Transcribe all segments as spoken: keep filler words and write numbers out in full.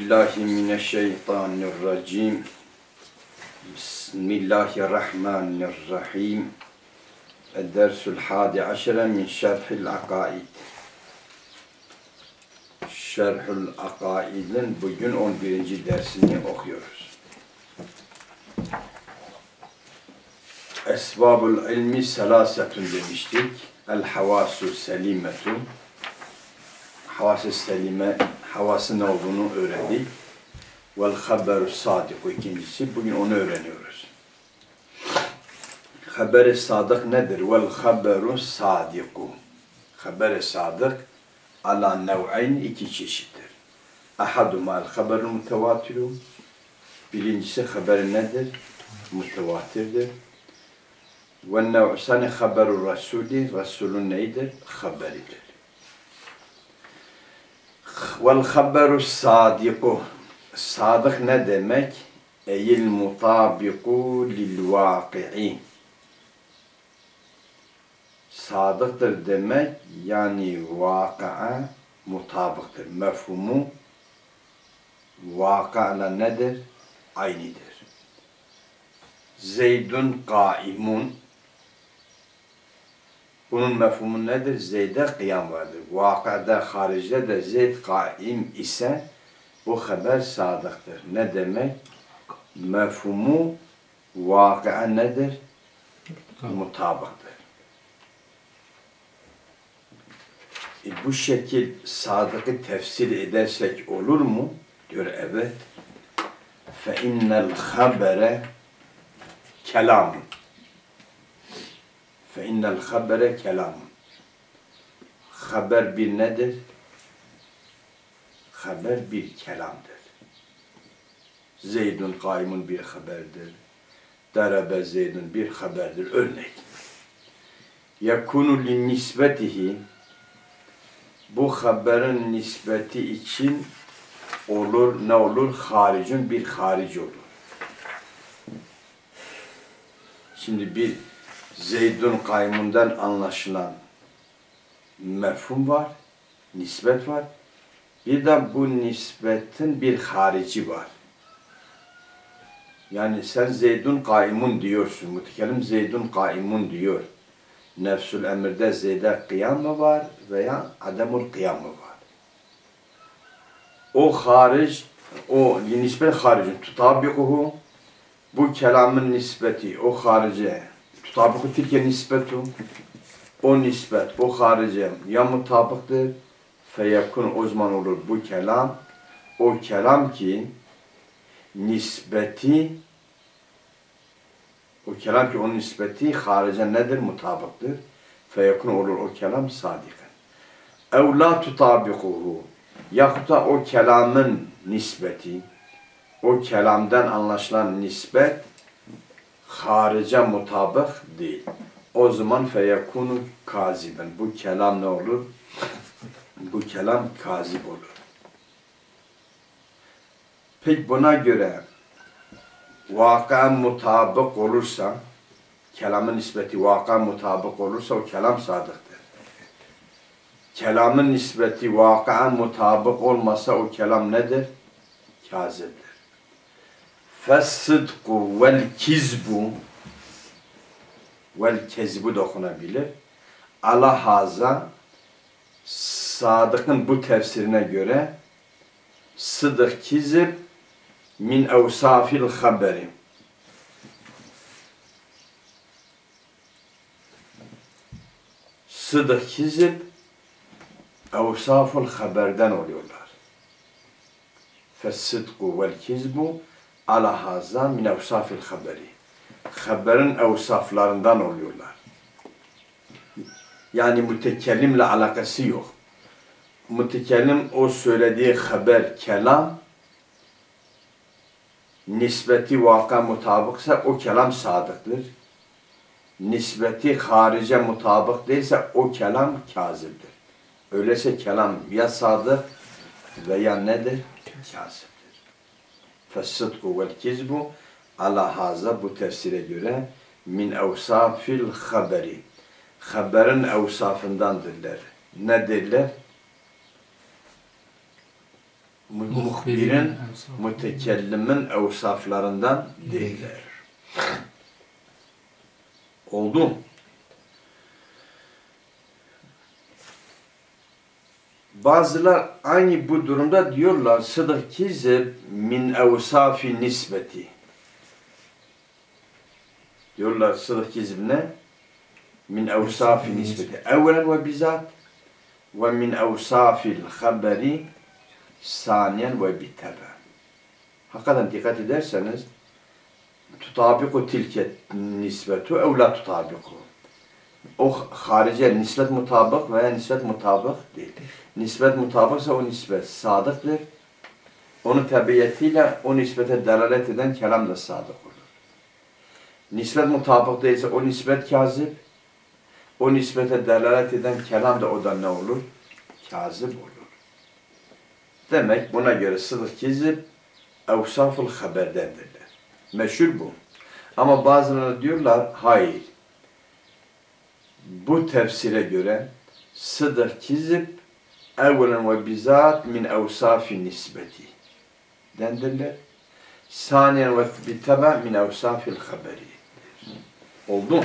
billahi mineşşeytanirracim. Bismillahirrahmanirrahim. Ed-dersül hadi aşere min şerhil akaid. Şerhül akaidin bugün on birinci dersini okuyoruz. Esbabul ilmi selasetun demiştik. El havasu selimetu. Havas-ı selime, havası ne olduğunu öğrendik. Vel haberu sadiku ikincisi. Bugün onu öğreniyoruz. Haber-i sadık nedir? Vel haberu sadiku. Haber-i sadık ala nev'ayn iki çeşittir. Ahaduma el haberu mutevatiru. Birincisi haberi nedir? Mutevatirdir. Ve nev'sani haberu rasuli. Resulün neydir? Haberidir. Vel haberu sadiku. Sadık ne demek? Eyil mutabiku lil vaki'i. Sadıktır demek, yani vakıa mutabıktır. Mefhumu vakı'la nedir? Aynıdır. Zeydun kaimun. Bunun mefhumu nedir? Zeyd'e kıyam vardır. Vakı'da, haricde de Zeyd kaim ise bu haber sadıktır. Ne demek? Mefhumu vakıa nedir? Mutabıktır. E bu şekil sadıkı tefsir edersek olur mu? Diyor evet. Fe innel habere kelam. Fe innel habere kelam. Haber bir nedir? Haber bir kelamdır. Zeydun kaimun bir haberdir. Darabe Zeydun bir haberdir. Örnek. Yakunu li nisbetihi. Bu haberin nispeti için olur, ne olur? Haricun bir harici olur. Şimdi bir Zeydun kaimundan anlaşılan mefhum var, nispet var. Bir de bu nispetin bir harici var. Yani sen Zeydun kaimun diyorsun. Mütekellim Zeydun kaimun diyor. Nefsül emirde Zeyd'e kıyam mı var veya ademul kıyam mı var? O haric, o nispet haricin tutabikuhu, bu kelamın nispeti o harice tutabikuhu tilke nisbetu, o nispet o harice ya mutabıktır feyekun o zaman olur bu kelam, o kelam ki nispeti, o kelam ki onun nispeti harice nedir? Mutabıktır. Feyekun olur o kelam sadikan. Ev la tutabikuhu, yahut da o kelamın nispeti, o kelamdan anlaşılan nispet harice mutabık değil. O zaman feyekunu kaziben. Bu kelam ne olur? Bu kelam kazip olur. Peki buna göre vaka mutabık olursa, kelamın nispeti vaka mutabık olursa o kelam sadıktır. Kelamın nispeti vaka mutabık olmasa o kelam nedir? Kaziptir. Fes-sıdku vel-kizbu, vel-kezbu da okunabilir. Ala haza, sadıkın bu tefsirine göre sıdık, kizib min evsafil haberi. Sıdık, kizib evsaful haberden oluyorlar. Fes-sıdku vel-kizbu ala haza min evsafil haberi. Haberin evsaflarından oluyorlar. Yani mütekellimle alakası yok. Mütekellim o söylediği haber, kelam, nispeti vaka mutabıksa o kelam sadıktır. Nispeti harice mutabık değilse o kelam kaziptir. Öyleyse kelam ya sadık veya nedir? Kaziptir. Fes-sıdku vel-kizbu ala haza, bu tefsire göre min evsafil haberi. Haberin evsafındandirler. Nedirler? muhbirin, mütekellimin evsaflarından değiller. Oldu. Bazılar aynı bu durumda diyorlar sıdık kizib min evsafi nisbeti. Diyorlar sıdık kizib ne? Min evsafi nisbeti. Evvelen ve bizat ve min evsafil haberi saniyen ve bitebe. Hakikaten dikkat ederseniz tutabiku tilke nisbetu ev la tutabiku. O harice nispet mutabık veya nispet mutabık değil. Nispet mutabıksa o nispet sadıktır. Onun tabiiyetiyle o nispete delalet eden kelam da sadık olur. Nispet mutabık değilse o nispet kazip. O nispete delalet eden kelam da o da ne olur? Kazip olur. Demek buna göre sıdık kizip evsaful haberdendirler. Meşhur bu. Ama bazıları diyorlar hayır. Bu tefsire göre sıdık kizip evvelen ve bizat min evsafi nisbeti dendirler. Saniyen ve bitebe min evsafil haberi. Oldu.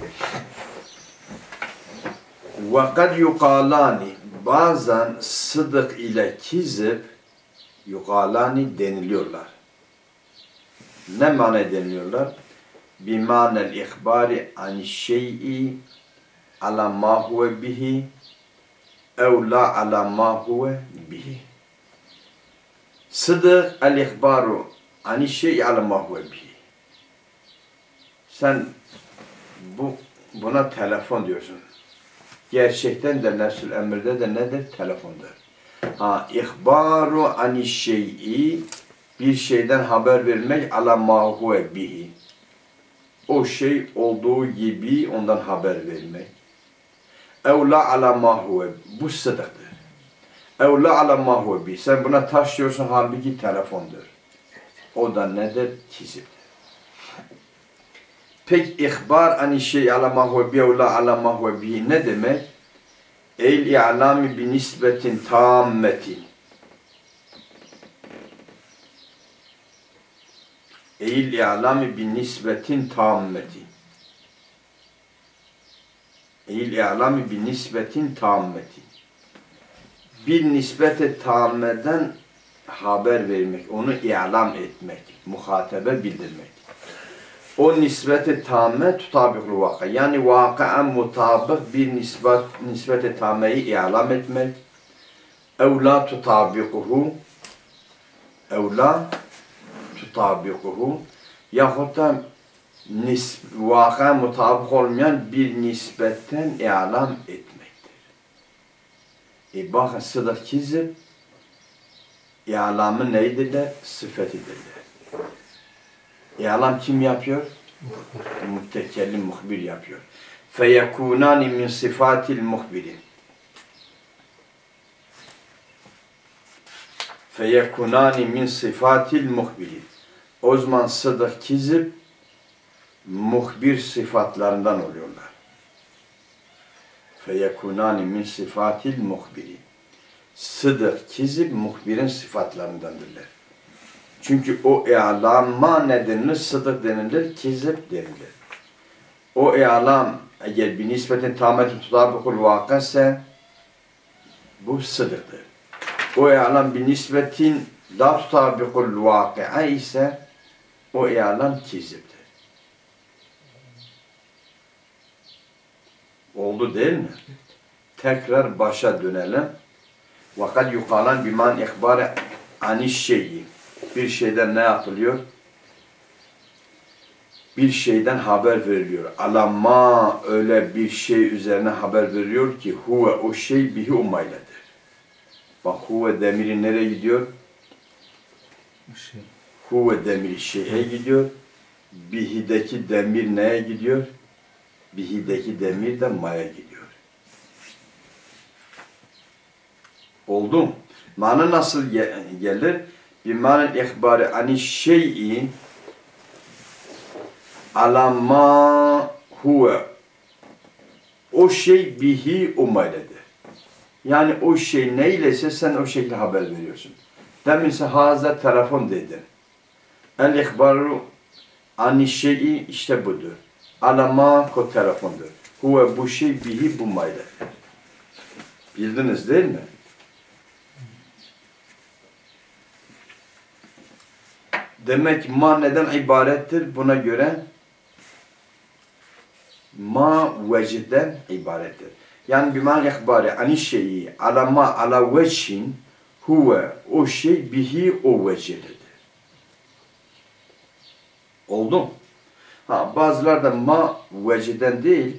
Ve kad yukalani bazen sıdık ile kizip yukalani deniliyorlar. Ne mana deniliyorlar? Bimanel ihbari an şey'i ala ma huve bihi ev la ala ma huve bihi. Sıdık el ihbaru an şey'i ala ma huve bihi. Sen bu buna telefon diyorsun. Gerçekten de nefsül emirde de nedir? Telefondur. Ha, ihbaru an şey'i bir şeyden haber vermek ala ma huve bihi. O şey olduğu gibi ondan haber vermek. Ev la ala ma huve. Bu sıdıktır. Ev la ala ma huve bihi. Sen buna taş diyorsun halbuki telefondur. O da nedir? Kiziptir. Peki ihbar ani şey ala ma huve bihi ev la ala ma huve bihi ne demek? El i'lami bi nisbetin tammetin. Eil i'lami bi nisbetin tammeti. Eil i'lami bi nisbetin tammeti. Bir nispete tammeden haber vermek, onu i'lam etmek, muhatebe bildirmek. O nispete tamme tutabikul vaka. Yani vakıan mutabık bir nisbet, nispete tammeyi i'lam etmek. Ev la tutabikuhu. Ev la tutabikuhu. Yahut da vakıa mutabık olmayan bir nisbetten i'lam etmektir. E bakın sıdık kizip i'lamı neydiler? Sıfetidirler. İ'lam kim yapıyor? Mütekellim, muhbir yapıyor. Feyekunani min sifatil muhbiri. Feyekunani min sifatil muhbiri. O zaman sıdık kizip muhbir sıfatlarından oluyorlar. Feyekunani min sifatil muhbiri. Sıdık kizip muhbirin sıfatlarındandırlar. Çünkü o i'lama ne denilir? Sıdık denilir, kizip denilir. O i'lam eğer bir nispetin tamamen tutabıkul vakıse bu sıdıktır. O i'lam bir nispetin la tutabıkul vakıa ise o i'lam kiziptir. Oldu değil mi? Tekrar başa dönelim. Vakat yukalan biman ihbari aniş şeyi. Bir şeyden ne yapılıyor? Bir şeyden haber veriliyor. Alamma öyle bir şey üzerine haber veriyor ki huve o şey bihi umayledir. Bak huve demiri nereye gidiyor? Şey. Huve demiri şeye gidiyor. Bihi'deki demir neye gidiyor? Bihi'deki demir de maya gidiyor. Oldu mu? Mana nasıl gelir? Bimanel ihbari ani şey'i ala ma huve. O şey bihi umayledir. Yani o şey neylese sen o şekilde haber veriyorsun. Deminse haza telefon dedin. El ihbaru ani şeyi işte budur. Alama ko telefondur. Huve bu şey bihi bu mayda. Bildiniz değil mi? Demek ma neden ibarettir? Buna göre ma veciden ibarettir. Yani bir man ihbari ani şeyi alama ala vechin huve o şey bihi o vecidedir. Oldu mu? Ha, bazıları da ma veciden değil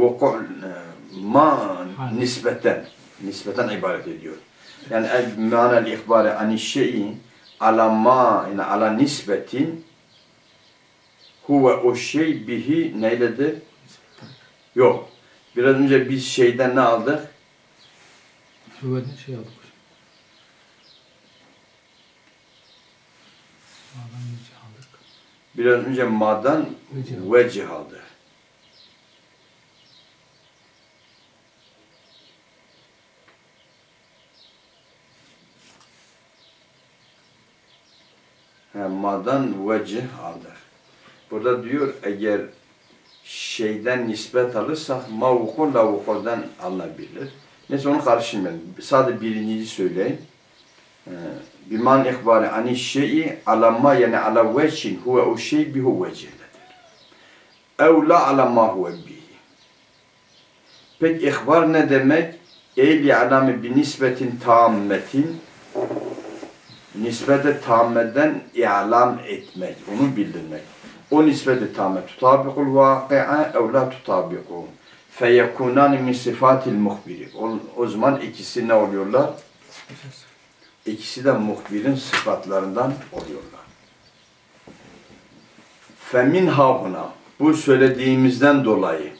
ma nispeten nispeten ibaret ediyor. Yani el manel ihbari ani şeyi ala ma yani ala nisbetin huve o şey bihi neyledir? Yok. Biraz önce biz şeyden ne aldık? Hüveden şey aldık. Ma'dan vecih aldık. Biraz önce ma'dan vecih aldık. Ha, ma'dan vecih aldık. Burada diyor eğer şeyden nispet alırsak mavukun lavukuldan alınabilir. Neyse onu karıştırmayalım. Sadece birinciyi söyleyeyim. Biman ihbari ani şeyi alamma yani ala vechin huve o şey bihu vecihledir. Ev la alamma huve bihi. Peki ihbar ne demek? Eyli alami bi nisbetin tammetin nispete tammeden i'lam etmek, onu bildirmek. O nispeti tamme tutabikul vaki'a ev la tutabiku. Feyekunani min sifatil muhbiri. O, o zaman ikisi ne oluyorlar? İkisi de muhbirin sıfatlarından oluyorlar. Femin havuna. Bu söylediğimizden dolayı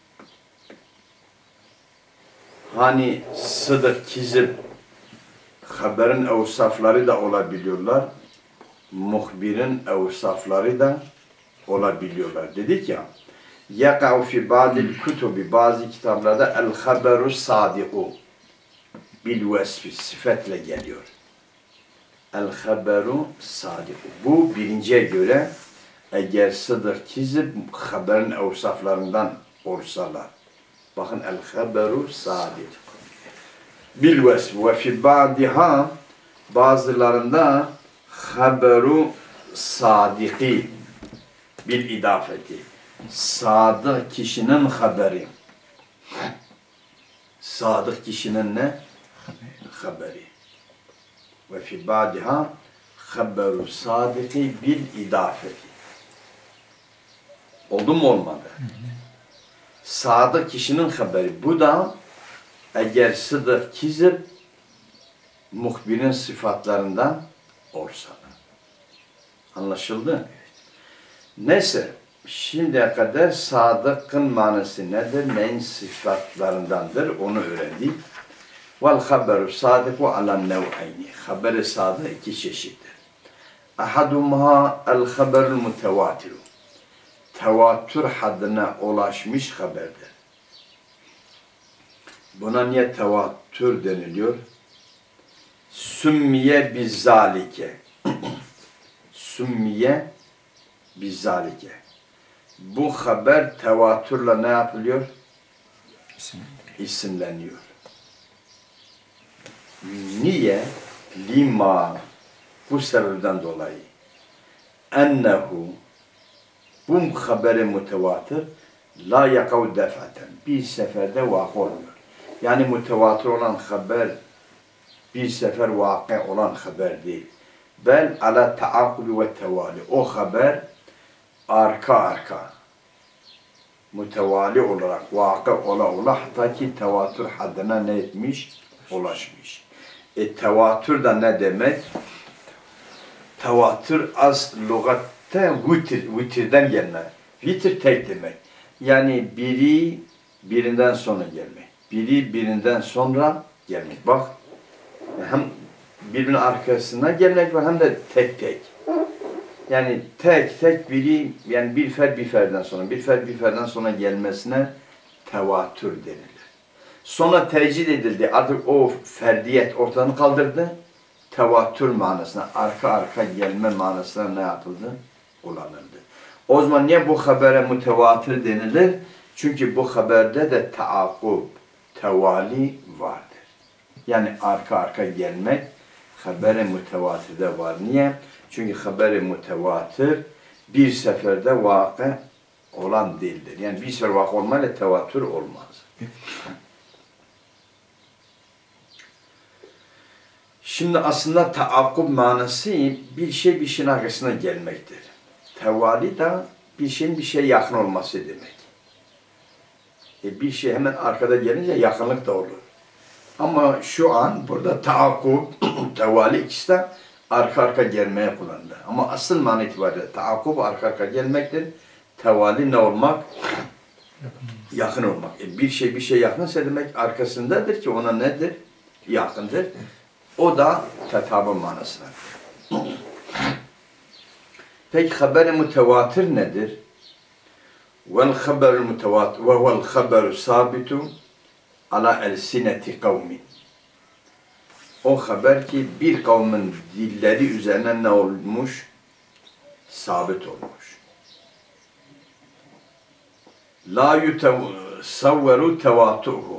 hani sıdık, kizip haberin evsafları da olabiliyorlar. Muhbirin evsafları da olabiliyorlar. Dedik ya yaka'u fi ba'dil kutubi bazı kitaplarda el haberu sadiku bil vesfi sıfatle geliyor. El haberu sadiku. Bu birinciye göre eğer sıdır kizip haberin evsaflarından olsalar. Bakın el haberu sadiku bil vesfi ve fi ba'diha bazılarında haberu sadiki bil idafeti. Sadık kişinin haberi. Sadık kişinin ne? Haberi. Ve fi ba'diha haberu sadiki bil idafeti. Oldu mu olmadı? Sadık kişinin haberi. Bu da eğer sıdık kizip muhbirin sıfatlarından olsa. Anlaşıldı? Neyse, şimdiye kadar sadıkın manası nedir? Neyin sıfatlarındandır? Onu öğrendik. Vel haberu sadiku ala nev'ayni. Haberi sadık iki çeşittir. Ahadumha el haberul mutevatiru. Tevatür haddine ulaşmış haberdir. Buna niye tevatür deniliyor? Sümmiye bizzalike. Sümmiye bizzalike. Bu haber tevatürle ne yapılıyor? İsimleniyor. Niye? Lima. Bu sebepten dolayı. Ennehu. Bu haberi mutevatır. La yakav defaten. Bir seferde vakı olmuyor. Yani mutevatır olan haber bir sefer vakı olan haber değil. Bel ala taakubi ve tevali. O haber arka arka mütevali olarak vakı ola ola hatta ki tevatür haddine ne etmiş? Ulaşmış. E tevatür de ne demek? Tevatür az lügatte vitir, vitirden gelme. Vitir tek demek. Yani biri birinden sonra gelmek. Biri birinden sonra gelmek. Bak hem birbirinin arkasına gelmek var hem de tek tek. Yani tek tek biri, yani bir fer bir ferden sonra, bir fer bir ferden sonra gelmesine tevatür denilir. Sonra tecid edildi. Artık o ferdiyet ortadan kaldırdı. tevatür manasına, arka arka gelme manasına ne yapıldı? Kullanıldı. O zaman niye bu habere mütevatir denilir? Çünkü bu haberde de taakkub, tevali vardır. Yani arka arka gelmek haber-i mütevatirde var. Niye? Çünkü haber-i mütevatir bir seferde vakı olan değildir. Yani bir sefer vakı olmayla tevatür olmaz. Şimdi aslında taakkub manası bir şey bir şeyin arkasına gelmektir. Tevali de bir şeyin bir şeye yakın olması demek. E bir şey hemen arkada gelince yakınlık da olur. Ama şu an burada taakkub, tevali ikisi de arka arka gelmeye kullanılır. Ama asıl manı itibariyle taakkub arka arka gelmektir. Tevali ne olmak? Yakın, yakın olmak. E bir şey bir şey yakınsa demek arkasındadır ki ona nedir? Yakındır. O da tetabı manasıdır. Peki haber-i mütevatir nedir? Vel haber-i mütevatir ve vel haber-i sabitu ala elsineti kavmin. O haber ki bir kavmin dilleri üzerine ne olmuş? Sabit olmuş. La yutesavveru tevatuhum.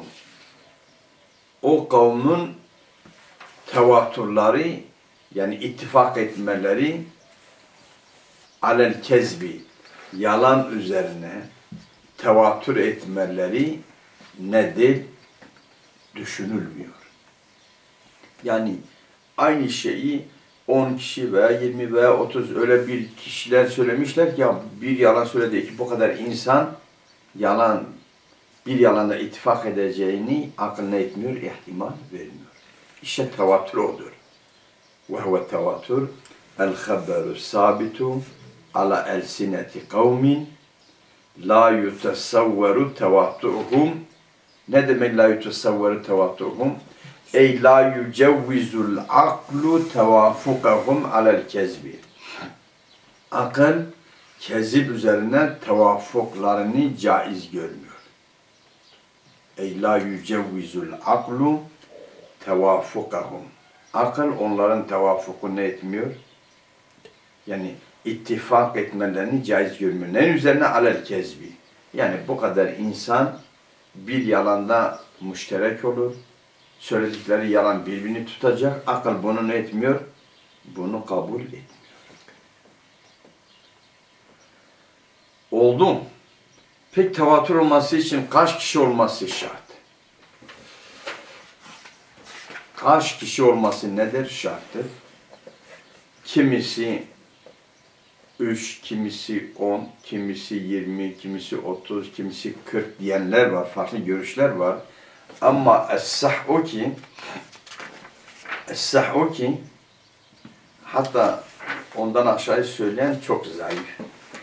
O kavmin tevatürleri yani ittifak etmeleri alel kezbi yalan üzerine tevatür etmeleri nedir? Düşünülmüyor. Yani aynı şeyi on kişi veya yirmi veya otuz öyle bir kişiler söylemişler ki ya bir yalan söyledi ki bu kadar insan yalan bir yalanda ittifak edeceğini aklına etmiyor, ihtimal vermiyor. İşte tevatür odur. Ve huve tevatür el-haberu sabitu ala elsineti kavmin la yutesavveru tevatühum. Ne demek la yutesavveru tevatühum? Ey la yücevvizul aklu tevafukahum alel kezbi. Akıl kezib üzerine tevafuklarını caiz görmüyor. Ey la yücevvizul aklu tevafukahum. Akıl onların tevafukunu etmiyor. Yani ittifak etmelerini caiz görmüyor. Ne üzerine? Alel kezbi. Yani bu kadar insan bir yalanda müşterek olur. Söyledikleri yalan birbirini tutacak. Akıl bunu ne etmiyor? Bunu kabul etmiyor. Oldu mu? Peki tevatür olması için kaç kişi olması şart? Kaç kişi olması nedir? Şarttır. Kimisi üç, kimisi on, kimisi yirmi, kimisi otuz, kimisi kırk diyenler var. Farklı görüşler var. Ama es-sah o ki es-sah o ki hatta ondan aşağıya söyleyen çok zayıf.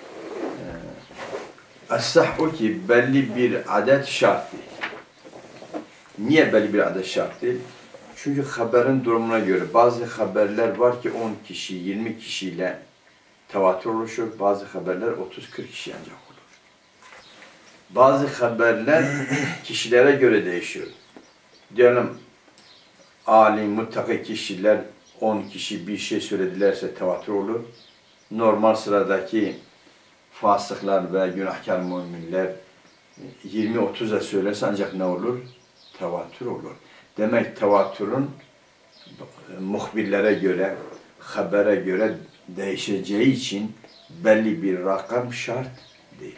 Es-sah o ki belli bir adet şart değil. Niye belli bir adet şart değil? Çünkü haberin durumuna göre bazı haberler var ki on kişi, yirmi kişiyle tevatür oluşur. Bazı haberler otuz kırk kişi ancak olur. Bazı haberler kişilere göre değişiyor. Diyelim alim, muttaki kişiler on kişi bir şey söyledilerse tevatür olur. Normal sıradaki fasıklar ve günahkar müminler yirmi otuza söylerse ancak ne olur? Tevatür olur. Demek tevatürün muhbirlere göre, habere göre değişeceği için belli bir rakam şart değil.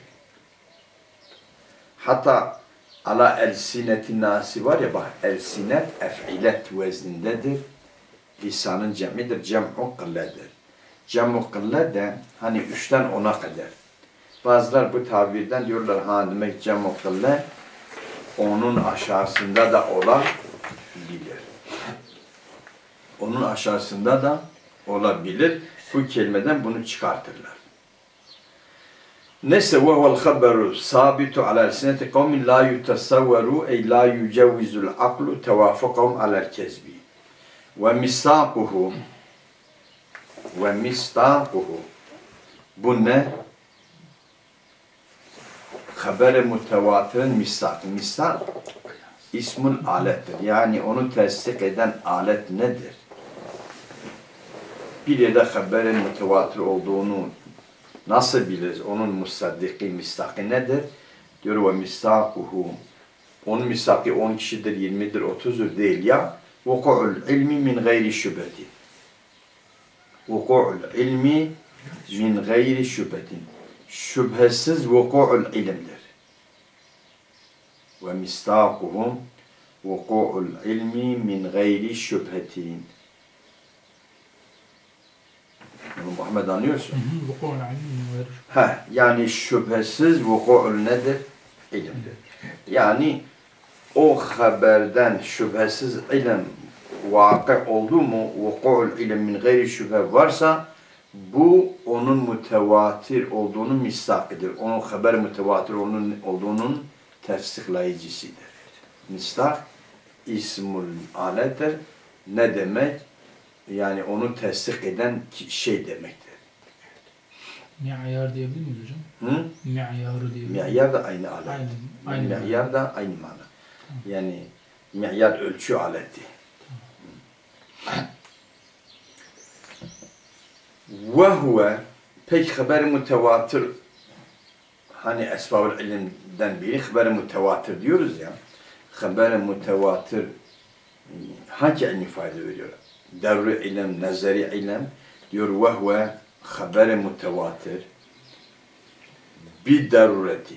Hatta ala elsineti nasi var ya bak elsinet ef'ilet veznindedir. Lisanın cemidir, cem'u kılledir. Cem'u kılle de hani üçten ona kadar. Bazılar bu tabirden diyorlar ha demek cem'u kılle onun aşağısında da olabilir. Onun aşağısında da olabilir. Bu kelimeden bunu çıkartırlar. Neyse ve huvel haberu sabitu ala elsineti kavmin la yutesavveru ey la yücevvizul aklu tevafukahum alel kezbi. Ve misakuhu ve mistakuhu bu ne? Haber-i mütevatirin misak. Misak ismul alettir. Yani onu tasdik eden alet nedir? bir yerde haberin mütevatir olduğunu nasıl biliriz? Onun musaddiki, mistaki nedir? Diyor ve mistakuhu. Onun mistaki on kişidir, yirmidir, otuzdur değil ya. Vuku'ul ilmi min gayri şübhetin. Vuku'ul ilmi min gayri şübhetin. Şüphesiz vuku'ul ilimdir. Ve mistakuhum vuku'ul ilmi min gayri şübhetin. Bunu Muhammed anlıyorsun. Vuku'ul ilmi min gayri şüphetin. Ha, yani şüphesiz vuku'ul nedir? İlimdir. Yani o haberden şüphesiz ilim vakı oldu mu, vuku'ul ilim min gayri şüphe varsa bu onun mütevatir olduğunun mistakidir. Onun haber mütevatir onun olduğunun tefsirleyicisidir. Mistak ismul alettir. Ne demek? Yani onu tesdik eden şey demektir. Mi'yar diyebilir miyiz hocam? Hı? Mi'yarı diyebilir miyiz? Mi'yar da aynı alet. Aynı, aynı Mi'yar da aynı mana. Yani mi'yar ölçü aleti. Ve huve pek haber mütevatir, hani esbab-ül ilimden biri haber mütevatir diyoruz ya. Haber mütevatir hangi ilmi ifade veriyor? Devri ilim, nezeri ilim diyor ve huve haber mütevatir bir darureti.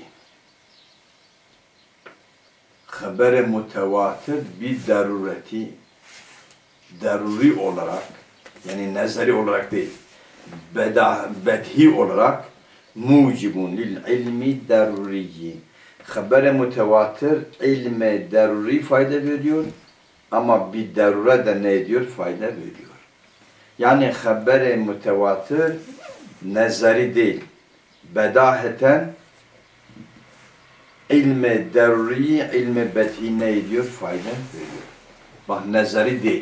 Haber mütevatir bir darureti, daruri olarak, yani nezeri olarak değil, beda, bedhi olarak mucibun lil ilmi daruriyi. Haber mütevatir ilme daruri fayda veriyor ama bir darure de ne ediyor? Fayda veriyor. Yani haber mütevatir nezeri değil, bedaheten ilme daruri, ilme bedhi ne ediyor? Fayda veriyor. Bak nezeri değil.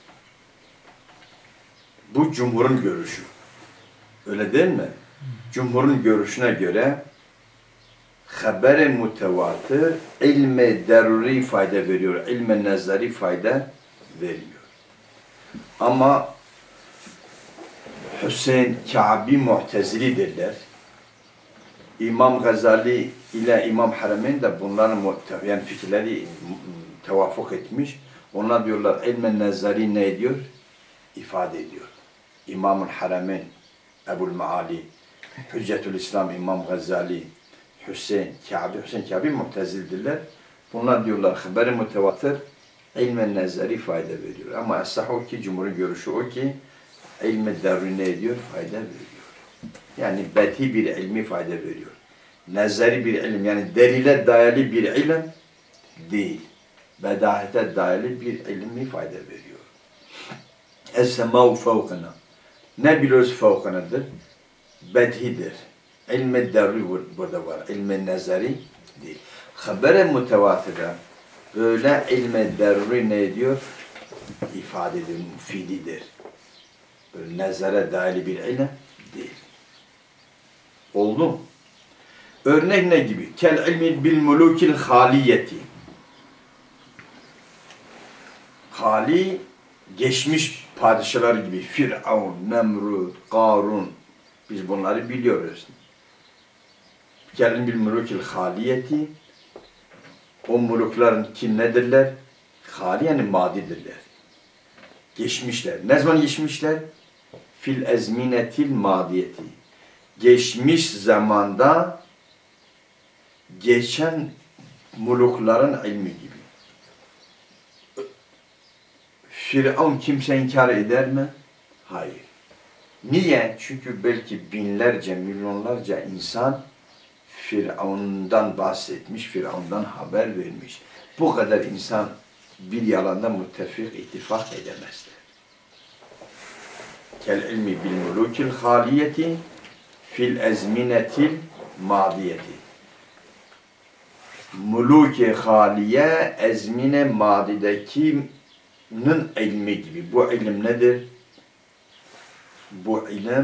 Bu cumhurun görüşü. Öyle değil mi? Cumhurun görüşüne göre haber-i mütevatir ilme daruri fayda veriyor. İlme nezari fayda veriyor. Ama Hüseyin Ka'bi Mu'tezilidirler. İmam Gazali ile İmam Harameyn de bunların yani fikirleri tevafuk etmiş. Onlar diyorlar ilme nezari ne ediyor? İfade ediyor. İmam-ül Harameyn, Ebu'l Maali, Hüccetül İslam İmam Gazali, Hüseyin Ka'bi, Hüseyin Ka'bi Mu'tezildirler. Bunlar diyorlar haber-i mütevatir ilme nezari fayda veriyor. Ama es-sah o ki, cumhurun görüşü o ki ilme daruri ne ediyor? Fayda veriyor. Yani bedhi bir ilmi fayda veriyor. Nezari bir ilim, yani delile dayalı bir ilim değil. Bedahete dayalı bir ilmi fayda veriyor. Es-semâhu fevkına. Ne biliyoruz fevkınadır? Bedhidir. İlmi daruri burada var. İlmi nezari değil. Haber-i mütevatire böyle ilmi daruri ne ediyor? İfade ediyor, müfididir. Böyle nezere dair bir ilim değil. Oldu mu? Örnek ne gibi? Kel ilmi bil mulukil haliyeti. Hali, geçmiş padişahlar gibi Firavun, Nemrut, Karun, biz bunları biliyoruz. Kel ilmi bil mulukil haliyeti. O mulukların kim nedirler? Hali yani madidirler. Geçmişler. Ne zaman geçmişler? Fil ezminetil madiyeti. Geçmiş zamanda geçen mulukların ilmi gibi. Firavun kimse inkar eder mi? Hayır. Niye? Çünkü belki binlerce, milyonlarca insan Firavun'dan bahsetmiş, Firavun'dan haber vermiş. Bu kadar insan bir yalanda muttefik, ittifak edemezler. Kel ilmi bil mulukil haliyeti fil ezminetil madiyeti. Muluki haliye ezmine madidekinin ilmi gibi. Bu ilim nedir? Bu ilim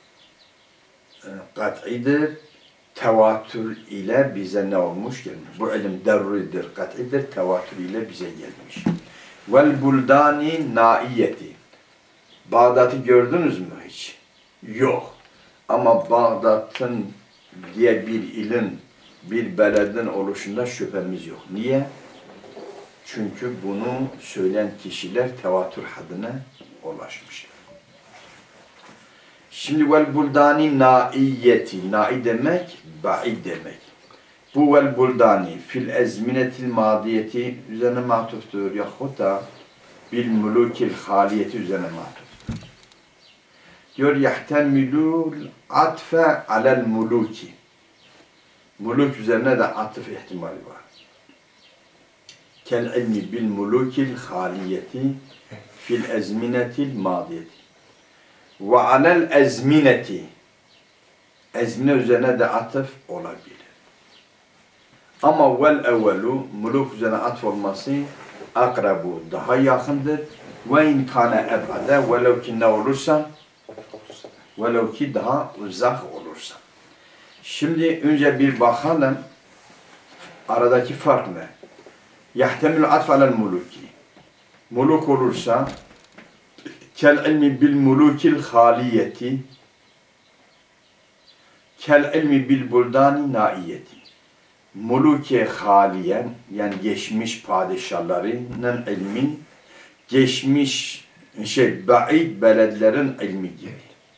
kat'idir. Tevatür ile bize ne olmuş gelmiş? Bu ilim daruridir, kat'idir. Tevatür ile bize gelmiş. Vel buldani naiyeti. Bağdat'ı gördünüz mü hiç? Yok. Ama Bağdat'ın diye bir ilin, bir beledin oluşunda şüphemiz yok. Niye? Çünkü bunu söyleyen kişiler tevatür haddine ulaşmışlar. Şimdi vel buldani naiyeti, nai demek, baid demek. Bu vel buldani fil ezminetil madiyeti üzerine matuftur yahut da bil mulukil haliyeti üzerine matuftur. Diyor yahtemilul atfe alel muluki. Muluk üzerine de atıf ihtimali var. Kel ilmi bil mulukil haliyeti fil ezminetil madiyeti. Ve alel ezmineti. Ezmine üzerine de atıf olabilir. Ama vel evvelu muluk üzerine atıf olması akrabu daha yakındır. Ve in kâne eb'ade velev ki ne olursa velev ki daha uzak olursa. Şimdi önce bir bakalım aradaki fark ne? Yahtemil atf alel muluki. Muluk olursa kel ilmi bil mulukil haliyeti kel ilmi bil buldani naiyeti. Muluki haliyen yani geçmiş padişahlarının ilmi geçmiş şey ba'id beledlerin ilmi gibi.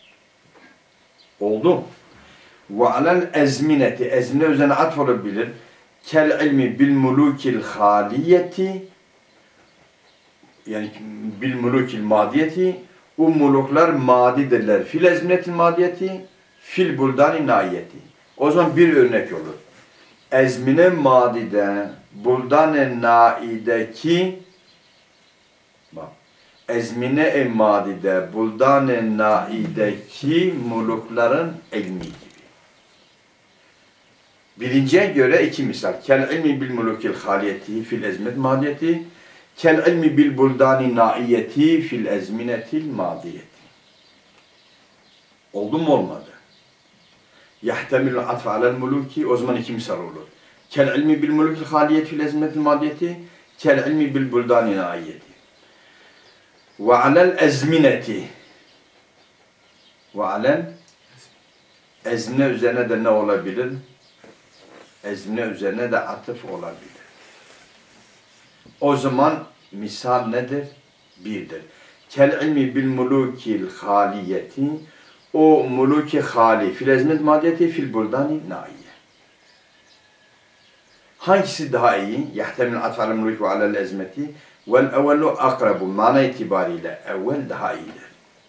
Oldu. Ve alel ezmineti ezmine üzerine atf olabilir. Kel ilmi bil mulukil haliyeti yani bil mulukil madiyeti o muluklar madidirler. Fil ezminetil madiyeti fil buldani naiyeti. O zaman bir örnek olur. Ezmine madide buldan-ı naideki bak ezmine-i madide buldan-ı naideki mulukların ilmi gibi. Birinciye göre iki misal. Kel ilmi bil mulukil haliyeti fil ezminet madiyeti kel ilmi bil buldani naiyeti fil ezminetil madiyeti. Oldu mu olmadı? Yahtemil atf alel muluki o zaman iki misal olur. Kel ilmi bil mulukil haliyeti fil ezminetil madiyeti kel ilmi bil buldani naiyeti. Ve alel ezmineti ve alel ezmine üzerine de ne olabilir? Ezmine üzerine de atıf olabilir. O zaman misal nedir? Birdir. Kel ilmi bil mulukil haliyeti o muluki hali fil ezmet madiyeti fil buldani naiye. Hangisi daha iyi? Yahtemil atfal muluk ve alel ezmeti vel evvelu akrabu mana itibariyle evvel daha iyidir.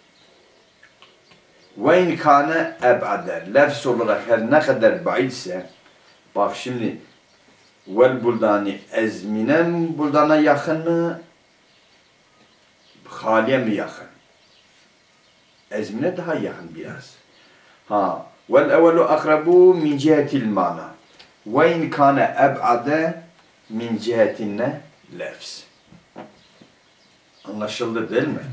Ve in kâne eb'ade lefz olarak her ne kadar ba'idse bak şimdi vel buldani ezminen buldana yakın mı? Haliye mi yakın? Ezmine daha yakın biraz. Ha. Vel evvelu akrabu min cihetil mana. Ve in kâne eb'ade min cihetinne lefz. Anlaşıldı değil mi?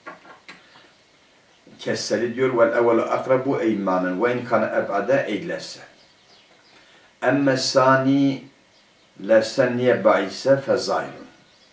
Kesseli diyor vel evvelu akrabu ey manen ve in kâne eb'ade ey lefse. Emme sani lefsen niye ba'ise fezahirun.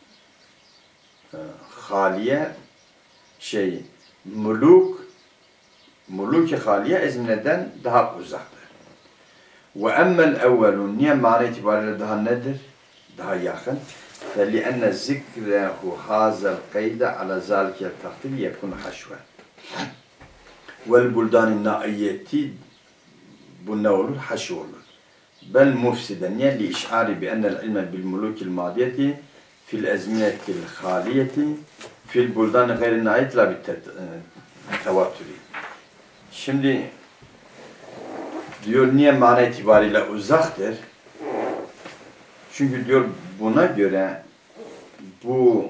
Haliye şey muluk muluki haliye ezmineden daha uzaktır. Ve emmel evvelun niye mana itibariyle daha nedir? Daha yakın. فَلِأَنَّ ذِكْرَهُ هَذَا الْقَيْدَ عَلَى ذَلِكَ التَّخْتِبِ يَكُنْ حَشْوًا وَالْبُلْدَانِ النَّائِيَّةِ bu ne olur? Haşu olur. Bel mufsiden niye li iş'ari bi ennel ilme bil mulukil madiyeti fil ezminetil haliyeti fil buldan gayri nait la bit tevatürü. Şimdi diyor niye mana itibariyle uzaktır? Çünkü diyor buna göre bu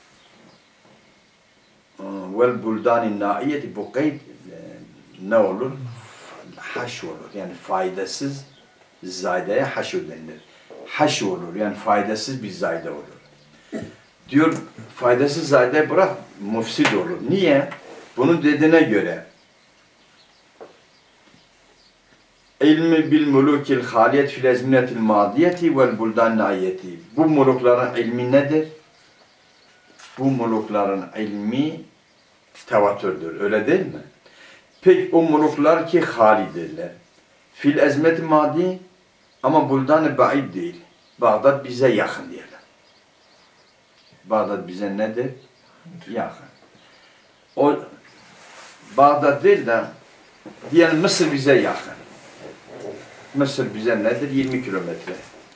vel buldani naiyeti bu kayd ne olur? Haş olur. Yani faydasız zaydeye haş denilir. Haş olur. Yani faydasız bir zayde olur. Diyor faydasız zayde bırak mufsid olur. Niye? Bunun dediğine göre ilmi bil mulukil haliyet fil ezminetil madiyeti vel buldan naiyeti. Bu mulukların ilmi nedir? Bu mulukların ilmi tevatürdür. Öyle değil mi? Peki o muluklar ki halidirler. Fil ezmet madi ama buldan-ı ba'id değil. Bağdat bize yakın diyelim. Bağdat bize nedir? Yakın. O Bağdat değil de diyelim Mısır bize yakın. Mısır bize nedir? yirmi kilometre.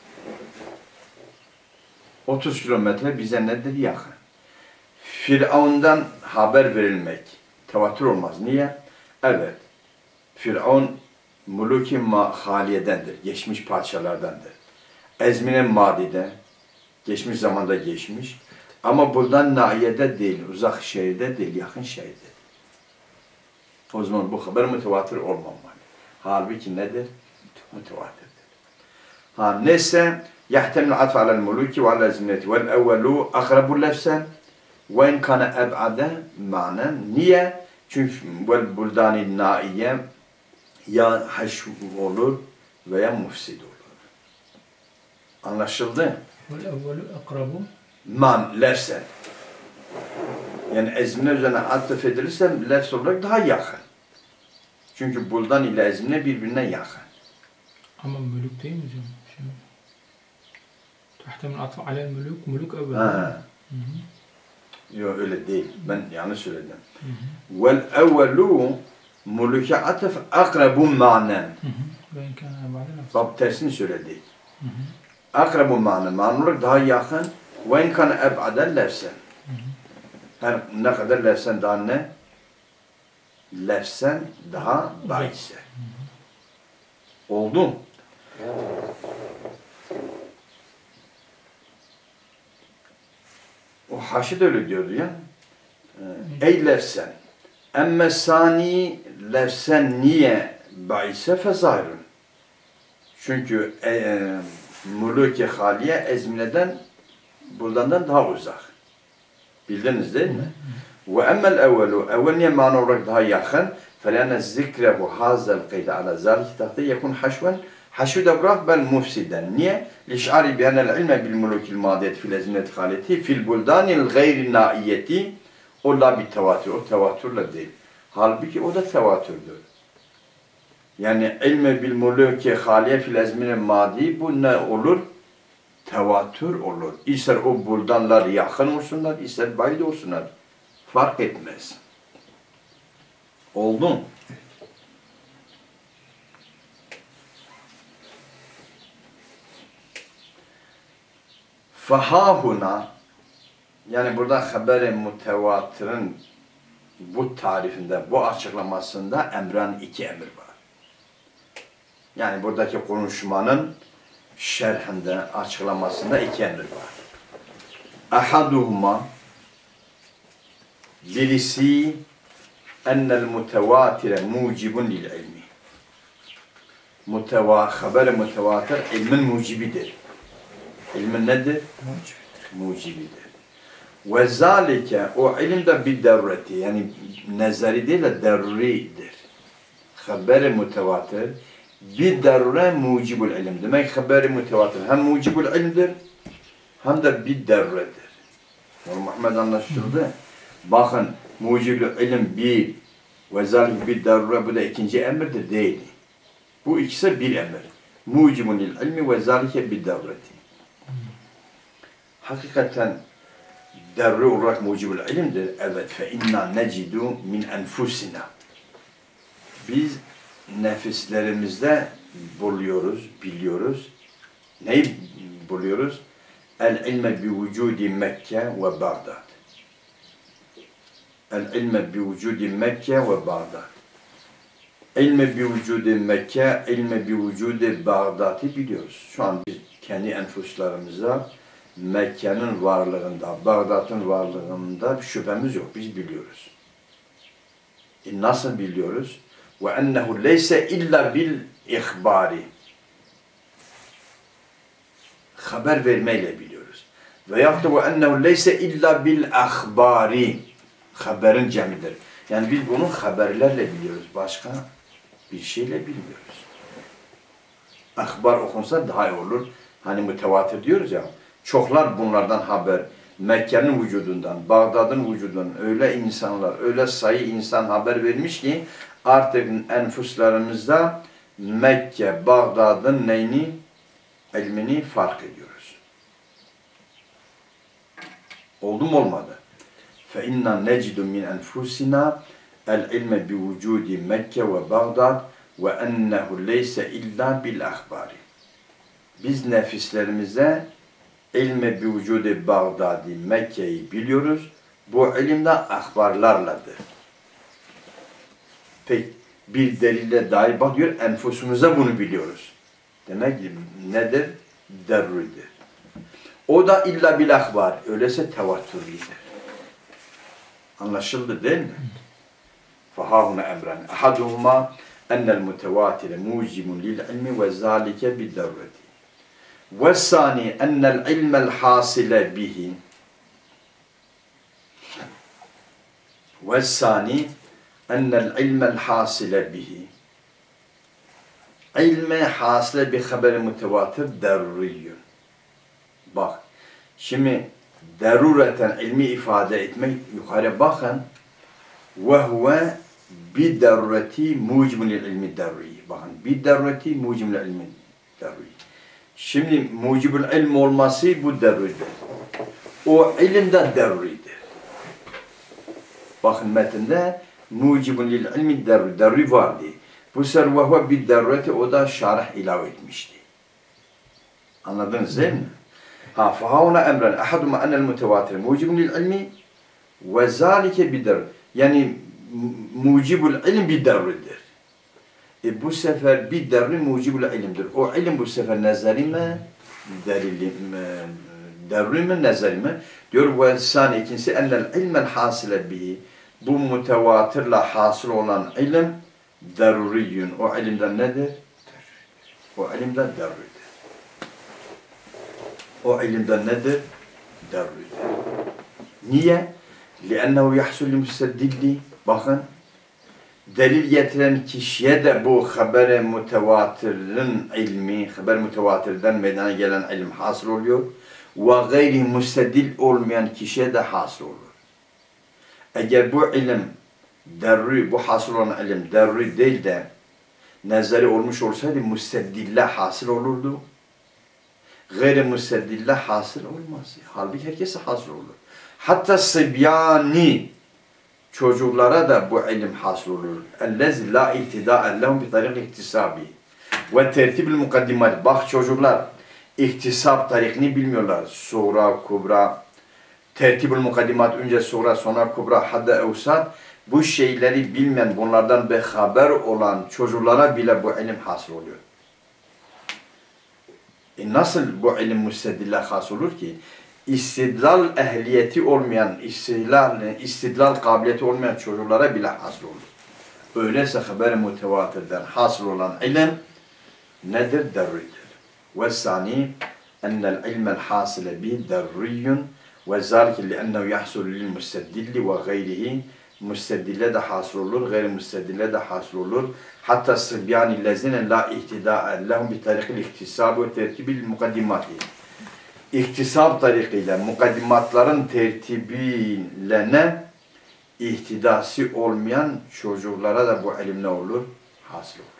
otuz kilometre bize nedir? Yakın. Firavun'dan haber verilmek tevatür olmaz. Niye? Evet. Firavun muluki haliyedendir. Geçmiş parçalardandır. Ezmine madide. Geçmiş zamanda geçmiş. Ama buradan naiyede değil, uzak şehirde değil, yakın şehirde. O zaman bu haber mütevatir olmamalı. Halbuki nedir? Mütevatirdir. Ha neyse يحتمل العطف على الملوك وعلى الأزمنة والأول أقرب لفظا وإن كان أبعد معنى niye? Çünkü buldani naiye ya haşv olur veya mufsid olur. Anlaşıldı? وَالْاَوَّلُ اَقْرَبُ Man, lefzen. Yani ezmine üzerine atıf edilirse lefz olarak daha yakın. Çünkü buldan ile ezmine birbirine yakın. Ama mülük değil mi hocam? Şimdi tahtemel atf alel mülük, mülük evvel. Ha. Yok öyle değil. Ben yanlış söyledim. Vel evvelu mülüke atıf akrabu manen. Ben kana ba'de lafz. Bab tersini söyledi. Akrabu manen. Manen olarak daha yakın. Ve in kana eb'aden lefsen. Her ne kadar lefsen daha ne? Lefsen daha baitse. Oldu. O Haşi de öyle diyordu ya. Ey lefsen. Emme sani lefsen niye baitse fezahirun. Çünkü e, e, mülûk-i haliye ezmineden buradan daha uzak. Bildiniz değil mi? Ve emmel evvelu, evvel niye mana olarak daha yakın? فَلَنَا الذِّكْرَ بُحَازَ الْقَيْدَ عَلَى ذَلِكِ تَحْتَ يَكُنْ حَشْوًا حَشْوِ da bırak bel mufsiden. Niye? لِشْعَرِ بِيَنَ الْعِلْمَ بِالْمُلُوكِ الْمَادِيَةِ فِي الْاَزْمِنَةِ خَالِيَةِ فِي الْبُلْدَانِ الْغَيْرِ نَائِيَّةِ O la bir tevatür, o tevatürle değil. Halbuki o da tevatürdür. Yani ilme bil muluki haliye fil ezmine madi bu ne olur? Tevatür olur. İster o buldanlar yakın olsunlar, ister bayid olsunlar. Fark etmez. Oldu mu? Fahahuna yani burada haber-i mutevatirin bu tarifinde, bu açıklamasında emran iki emir var. Yani buradaki konuşmanın şerhinde, açıklamasında iki emir var. Ahaduhuma birisi ennel mutevatire mucibun lil ilmi. Muteva, haber-i mutevatir ilmin mucibidir. İlmin nedir? Mucibidir. Ve zalike o ilimde bir devreti yani nezari değil de derridir. Haber-i mutevatir bir derre mucibul ilim. Demek haber-i mutevatir hem mucibul ilimdir hem de bir derredir. Muhammed anlaşıldı. Bakın mucibul ilim bir ve zalike bir derre bu da ikinci emirdir değil. Bu ikisi bir emir. Mucibun lil ilmi ve zalike bir devreti. Hakikaten derri olarak mucibul ilimdir. Evet. Fe inna necidu min enfusina. Biz nefislerimizde buluyoruz, biliyoruz. Neyi buluyoruz? El ilme bi vücudi Mekke ve Bağdat. El ilme bi vücudi Mekke ve Bağdat. İlme bi vücudi Mekke, ilme bi vücudi Bağdat'ı biliyoruz. Şu an biz kendi enfuslarımıza Mekke'nin varlığında, Bağdat'ın varlığında şüphemiz yok. Biz biliyoruz. E nasıl biliyoruz? Ve ennehu leyse illa bil ihbari. Haber vermeyle biliyoruz. Ve yahtu ve ennehu leyse illa bil ahbari. Haberin cemidir. Yani biz bunu haberlerle biliyoruz. Başka bir şeyle bilmiyoruz. Ahbar okunsa daha iyi olur. Hani mütevatir diyoruz ya. Çoklar bunlardan haber Mekke'nin vücudundan, Bağdat'ın vücudundan öyle insanlar, öyle sayı insan haber vermiş ki artık enfuslarımızda Mekke, Bağdat'ın neyini, ilmini fark ediyoruz. Oldu mu olmadı? فَاِنَّا نَجِدُ مِنْ اَنْفُسِنَا الْعِلْمَ بِوُجُودِ مَكَّةِ وَبَغْدَادِ وَاَنَّهُ لَيْسَ اِلَّا بِالْاَخْبَارِ. Biz nefislerimize ilme bi vücudu Bağdadi, Mekke'yi biliyoruz. Bu ilimde ahbarlarladır. Peki bir delile dair bak diyor, enfusumuza bunu biliyoruz. Demek ki nedir? Derrüdür. O da illa bil ahbar. Öyleyse tevatürlüdür. Anlaşıldı değil mi? Fahahuna emren. Ahaduhuma ennel mutevatire mucimun lil ilmi ve zalike bi derrüdür. وَالثَّانِي اَنَّ الْعِلْمَ الْحَاصِلَ بِهِ وَالثَّانِي اَنَّ الْعِلْمَ الْحَاصِلَ بِهِ İlme hasile bir haberi mutevatır derrüyyün. Bak, şimdi derureten ilmi ifade etmek yukarı bakın. وَهُوَ بِدَرُّةِ مُوجِبٌ لِلْعِلْمِ derrüyyi. Bakın, بِدَرُّةِ مُوجِبٌ لِلْعِلْمِ derrüyyi. Şimdi mucibül ilm olması bu derridir. O ilim de derridir. Bakın metinde mucibül lil ilmi derri, derri vardı. Bu sefer vahve bir derreti o da şarih ilave etmişti. Anladınız değil mi? Ha, fahavuna emren ahaduma enel mutevatir mucibül lil ilmi ve zalike bir derri. Yani mucibül ilm bir derridir. E bu sefer bir derri mucibul ilimdir. O ilim bu sefer nezari mi? Delili mi? Derri mi? Nezari mi? Diyor ve sani ikincisi ennel ilmel hasile bihi. Bu mutevatirle hasıl olan ilim deruriyyün. O ilimden nedir? O ilimden derridir. O ilimden nedir? Derridir. Niye? لِأَنَّهُ يَحْسُلُ لِمُسَدِّلِّ. Bakın. Delil getiren kişiye de bu haber-i mutevatirin ilmi, haber-i mütevatirden meydana gelen ilim hasıl oluyor. Ve gayri müstedil olmayan kişiye de hasıl olur. Eğer bu ilim derri, bu hasıl olan ilim derri değil de nezari olmuş olsaydı müsteddille hasıl olurdu. Gayri müsteddille hasıl olmaz. Halbuki herkese hasıl olur. Hatta sıbyani çocuklara da bu ilim hasıl olur. اَلَّذِ لَا اِهْتِدَاءَ لَهُمْ بِطَرِقِ اِhtisabi. Ve tertib-ül mukaddimat. Bak çocuklar, ihtisap tarikini bilmiyorlar. Sura, kubra, tertib-ül mukaddimat, önce sura, sonra kubra, hadda, evsat. Bu şeyleri bilmeyen, bunlardan bir haber olan çocuklara bile bu ilim hasıl oluyor. E nasıl bu ilim müstedille hasıl olur ki? İstidlal ehliyeti olmayan, istidlal, istidlal kabiliyeti olmayan çocuklara bile hasıl olur. Öyleyse haber-i mutevatirden hasıl olan ilim nedir? Derridir. Ve sani ennel ilmel hasile bi derriyyun ve zâlike li'ennehu yahsul lil müsteddilli ve gayrihi. Müsteddille de hasıl olur, gayri müsteddille de hasıl olur. Hatta sıbyani lezine la ihtidâ'e lehum bi tarikil ihtisâbi ve tertibil mukaddimati. İhtisab tarikiyle mukaddimatların tertibiyle ne? İhtidası olmayan çocuklara da bu ilim ne olur? Hasıl olur.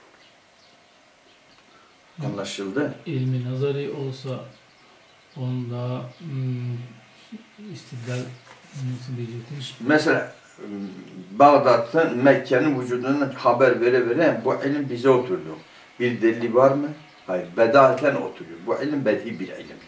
Anlaşıldı? İlmi nazari olsa onda hmm, istidlal nasıl diyecektim? Mesela Bağdat'ın, Mekke'nin vücudundan haber vere vere bu ilim bize oturdu. Bir delili var mı? Hayır. Bedaten oturuyor. Bu ilim bedi bir ilimdir.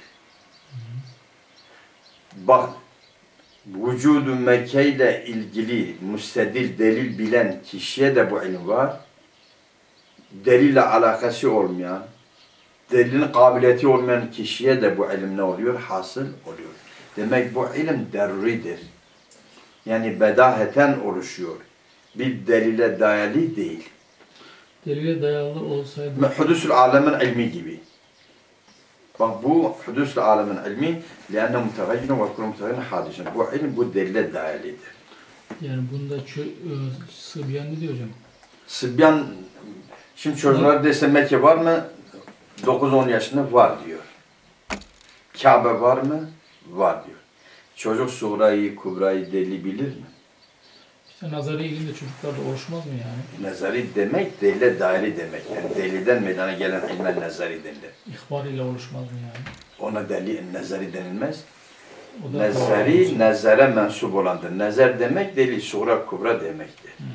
Bak, vücudu Mekke ile ilgili müstedil delil bilen kişiye de bu ilim var. Delille alakası olmayan, delilin kabiliyeti olmayan kişiye de bu ilim ne oluyor? Hasıl oluyor. Demek bu ilim derridir. Yani bedaheten oluşuyor. Bir delile dayalı değil. Delile dayalı olsaydı... Hudüsül alemin ilmi gibi. Bak bu hudüsül alemin ilmi لأنه متغير وكل متغير حادث. Bu ilim bu delile dayalıdır. Yani bunda çö, e, sıbyan ne diyor hocam? Sıbyan, şimdi çocuklar dese Mekke var mı? dokuz on yaşında var diyor. Kabe var mı? Var diyor. Çocuk Suğra'yı, Kubra'yı deli bilir mi? İşte nazari ilimde çocuklarda oluşmaz mı yani? Nazari demek, delile dairi demek. Yani deliden meydana gelen ilmen nazari denilir. İhbar ile oluşmaz mı yani? Ona deli, nazari denilmez. O da Nazari, nazara mensup olandır. Nazar demek, deli, Suğra, Kubra demektir. Hı.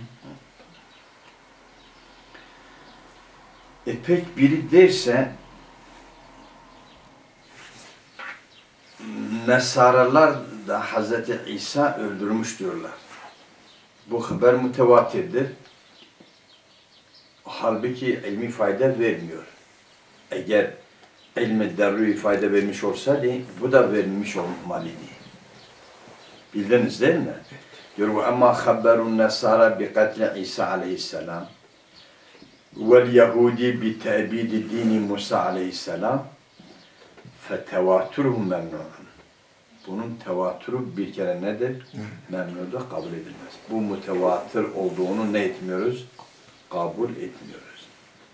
E pek biri derse, Nesaralar da Hazreti İsa öldürmüş diyorlar. Bu haber mütevatirdir. Halbuki ilmi fayda vermiyor. Eğer ilmi daruri fayda vermiş olsaydı, bu da verilmiş olmalıydı. Bildiniz değil mi? Diyor, ama haberun nesara bi katli İsa aleyhisselam vel Yahudi bi te'bidi dini Musa aleyhisselam fetevaturum memnun. Bunun tevatürü bir kere nedir? Memnuda kabul edilmez. Bu mütevatır olduğunu ne etmiyoruz? Kabul etmiyoruz.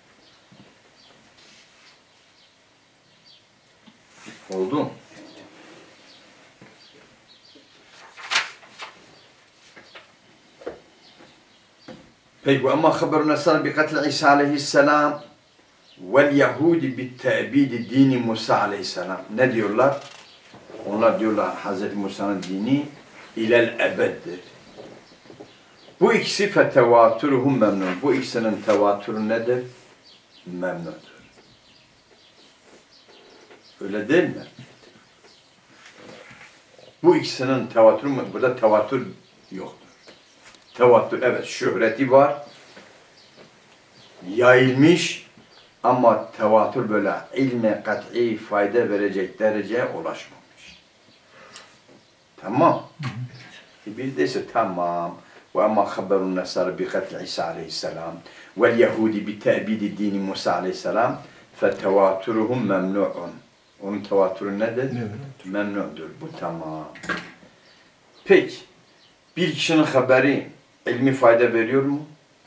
Oldu mu? Peki ama haberun nesara bi katli İsa aleyhisselam vel Yahudi bi te'bidi dini Musa aleyhisselam. Ne diyorlar? Onlar diyorlar Hazreti Musa'nın dini ilel ebeddir. Bu ikisi fetevatürühüm memnun. Bu ikisinin tevatürü nedir? Memnundur. Öyle değil mi? Bu ikisinin tevatürü mü? Burada tevatür yoktur. Tevatür evet şöhreti var. Yayılmış ama tevatür böyle ilme kat'i fayda verecek dereceye ulaşmamış. Tamam. Bir deyse tamam. Ve ama haberun nesar bi katli İsa aleyhisselam vel Yahudi bi te'bidi dini Musa aleyhisselam fetevatürühüm memnu'un. Onun tevatürü nedir? Memnundur. Bu tamam. Peki, bir kişinin haberi ilmi fayda veriyor mu?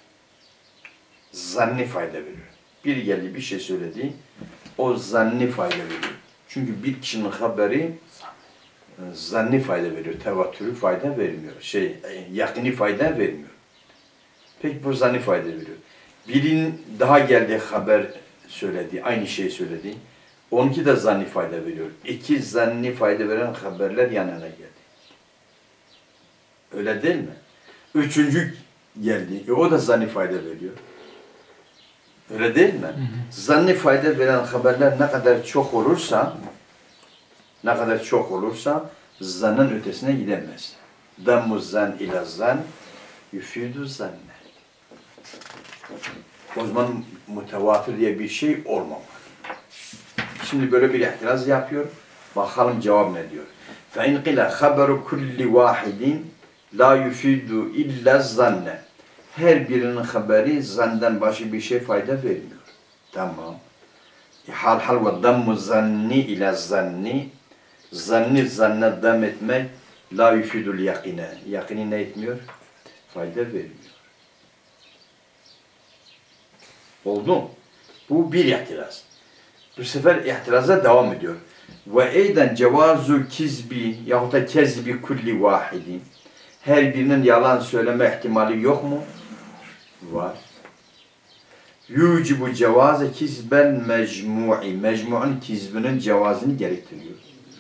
Zanni fayda veriyor. Bir geldi bir şey söyledi, o zanni fayda veriyor. Çünkü bir kişinin haberi zanni fayda veriyor, tevatürü fayda vermiyor. Şey, yakini fayda vermiyor. Peki bu zanni fayda veriyor. Birinin daha geldi haber söyledi, aynı şeyi söyledi. Onunki de zanni fayda veriyor. İki zanni fayda veren haberler yan yana geldi. Öyle değil mi? Üçüncü geldi, e o da zanni fayda veriyor. Öyle değil mi? Hı hı. Zanni fayda veren haberler ne kadar çok olursa, ne kadar çok olursa zannın ötesine gidemez. Dammu zan ila zan yufidu zanne. O zaman mütevatir diye bir şey olmamalı. Şimdi böyle bir ihtiraz yapıyor. Bakalım cevap ne diyor. فَاِنْ قِلَ خَبَرُ كُلِّ وَاحِدٍ لَا يُفِيدُ اِلَّا الزَّنَّ. Her birinin haberi zanneden başka bir şey fayda vermiyor. Tamam. Hal hal ve dammu zanni ila zanni. Zanni zanna dam etmek la yufidul yakine. Yakini ne etmiyor? Fayda vermiyor. Oldu mu? Bu bir ihtiraz. Bu sefer ihtiraza devam ediyor. Ve eyden cevazu kizbi yahut da kezbi kulli vahidin. Her birinin yalan söyleme ihtimali yok mu? Var. Yucibu cevaze kizbel mecmu'i. Mecmu'un kizbinin cevazını gerektiriyor.